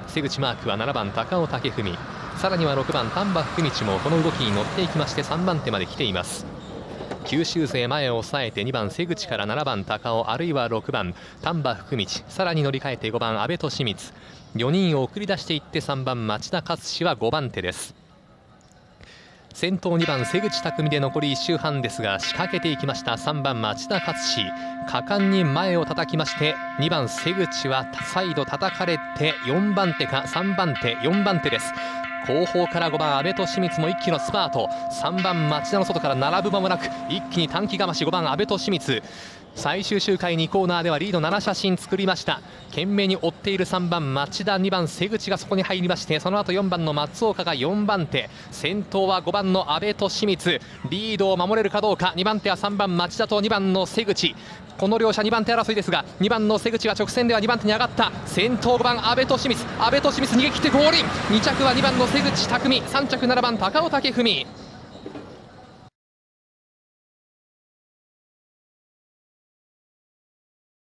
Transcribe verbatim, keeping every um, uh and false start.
瀬口マークはななばん高尾武文、さらにはろくばん丹波福道もこの動きに乗っていきましてさんばん手まで来ています。九州勢前を抑えてにばん瀬口からななばん高尾、あるいはろくばん丹波福道、さらに乗り換えてごばん阿部利光、よにんを送り出していってさんばん町田勝志はごばん手です。先頭にばん瀬口匠で残りいっ周半ですが、仕掛けていきましたさんばん町田勝志、果敢に前を叩きましてにばん瀬口は再度叩かれてよんばん手かさんばん手よんばん手です。後方からごばん阿部利光も一気のスパート、さんばん町田の外から並ぶ間もなく一気に短期がましごばん阿部利光、最終周回にコーナーではリードなな写真作りました。懸命に追っているさんばん町田、にばん瀬口がそこに入りまして、その後よんばんの松岡がよんばん手、先頭はごばんの阿部利光、リードを守れるかどうか。にばん手はさんばん町田とにばんの瀬口、この両者にばん手争いですが、にばんの瀬口は直線ではにばん手に上がった。先頭ごばん阿部利光、阿部利光逃げ切ってゴールイン。に着はにばんの瀬口匠、さん着ななばん高尾武文。